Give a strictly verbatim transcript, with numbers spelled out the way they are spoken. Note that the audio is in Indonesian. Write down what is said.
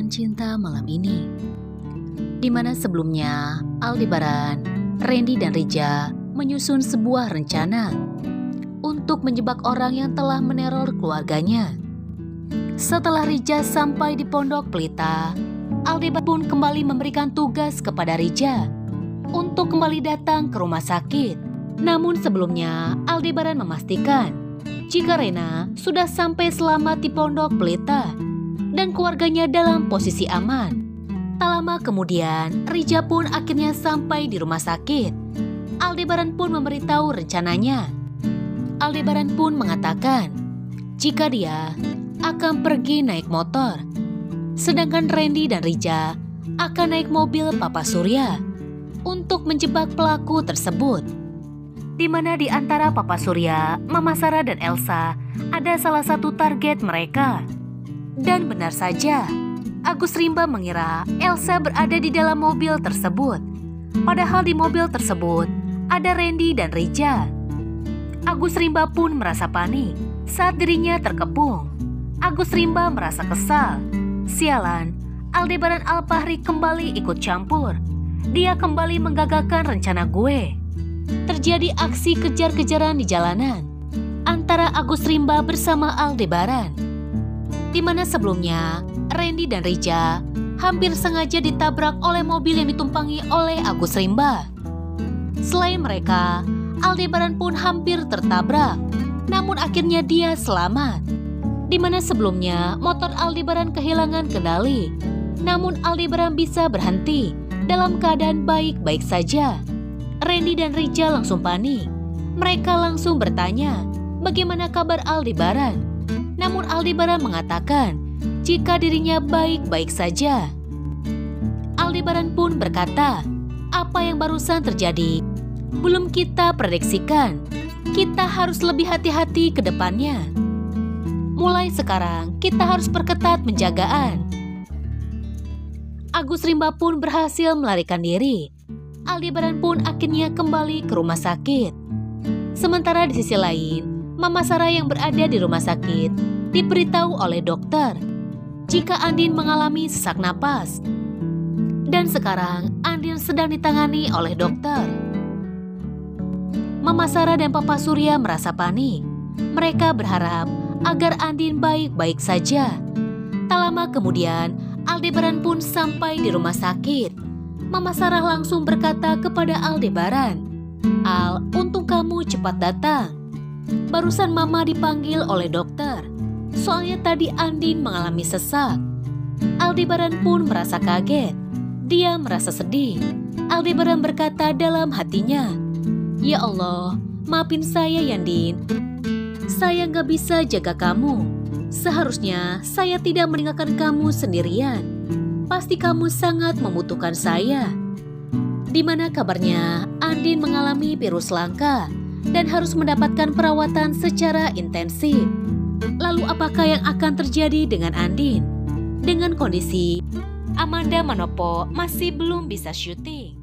Ikatan Cinta Malam Ini, di mana sebelumnya Aldebaran, Randy dan Rija menyusun sebuah rencana untuk menjebak orang yang telah meneror keluarganya. Setelah Rija sampai di Pondok Pelita, Aldebaran pun kembali memberikan tugas kepada Rija untuk kembali datang ke rumah sakit. Namun sebelumnya Aldebaran memastikan jika Rena sudah sampai selamat di Pondok Pelita dan keluarganya dalam posisi aman. Tak lama kemudian, Rija pun akhirnya sampai di rumah sakit. Aldebaran pun memberitahu rencananya. Aldebaran pun mengatakan jika dia akan pergi naik motor, sedangkan Randy dan Rija akan naik mobil Papa Surya untuk menjebak pelaku tersebut. Di mana di antara Papa Surya, Mama Sarah dan Elsa ada salah satu target mereka. Dan benar saja, Agus Rimba mengira Elsa berada di dalam mobil tersebut. Padahal di mobil tersebut ada Randy dan Rija. Agus Rimba pun merasa panik saat dirinya terkepung. Agus Rimba merasa kesal. Sialan, Aldebaran Alfahri kembali ikut campur. Dia kembali menggagalkan rencana gue. Terjadi aksi kejar-kejaran di jalanan antara Agus Rimba bersama Aldebaran, di mana sebelumnya Randy dan Rija hampir sengaja ditabrak oleh mobil yang ditumpangi oleh Agus Rimba. Selain mereka, Aldebaran pun hampir tertabrak, namun akhirnya dia selamat. Di mana sebelumnya motor Aldebaran kehilangan kendali, namun Aldebaran bisa berhenti dalam keadaan baik-baik saja. Randy dan Rija langsung panik. Mereka langsung bertanya bagaimana kabar Aldebaran. Namun Aldebaran mengatakan jika dirinya baik-baik saja. Aldebaran pun berkata, apa yang barusan terjadi belum kita prediksikan. Kita harus lebih hati-hati ke depannya. Mulai sekarang kita harus perketat penjagaan. Agus Rimba pun berhasil melarikan diri. Aldebaran pun akhirnya kembali ke rumah sakit. Sementara di sisi lain, Mama Sarah yang berada di rumah sakit diberitahu oleh dokter jika Andin mengalami sesak napas. Dan sekarang Andin sedang ditangani oleh dokter. Mama Sarah dan Papa Surya merasa panik. Mereka berharap agar Andin baik-baik saja. Tak lama kemudian, Aldebaran pun sampai di rumah sakit. Mama Sarah langsung berkata kepada Aldebaran, "Al, untung kamu cepat datang. Barusan Mama dipanggil oleh dokter. Soalnya tadi Andin mengalami sesak." Aldebaran pun merasa kaget. Dia merasa sedih. Aldebaran berkata dalam hatinya, "Ya Allah, maafin saya Yandin. Saya gak bisa jaga kamu. Seharusnya saya tidak meninggalkan kamu sendirian. Pasti kamu sangat membutuhkan saya." Di mana kabarnya Andin mengalami virus langka dan harus mendapatkan perawatan secara intensif. Lalu apakah yang akan terjadi dengan Andin? Dengan kondisi Amanda Manopo masih belum bisa syuting.